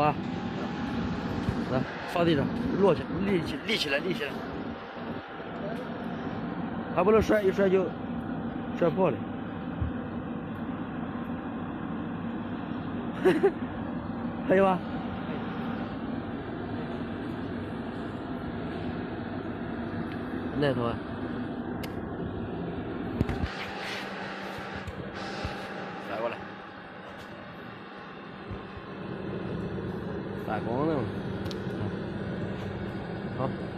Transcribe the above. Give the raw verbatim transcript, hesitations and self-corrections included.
啊，来放地上，落起，立起，立起来，立起来，还不能摔，一摔就摔破了。还有吗？那头啊，反过来，反光了嘛，好。